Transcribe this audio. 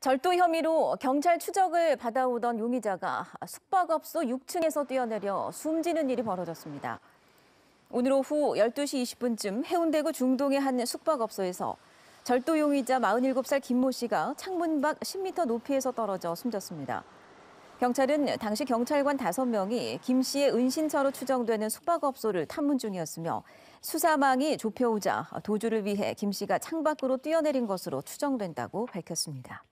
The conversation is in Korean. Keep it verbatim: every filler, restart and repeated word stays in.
절도 혐의로 경찰 추적을 받아오던 용의자가 숙박업소 육 층에서 뛰어내려 숨지는 일이 벌어졌습니다. 오늘 오후 열두 시 이십 분쯤 해운대구 중동의 한 숙박업소에서 절도 용의자 마흔일곱 살 김모 씨가 창문 밖 십 미터 높이에서 떨어져 숨졌습니다. 경찰은 당시 경찰관 다섯 명이 김 씨의 은신처로 추정되는 숙박업소를 탐문 중이었으며 수사망이 좁혀오자 도주를 위해 김 씨가 창밖으로 뛰어내린 것으로 추정된다고 밝혔습니다.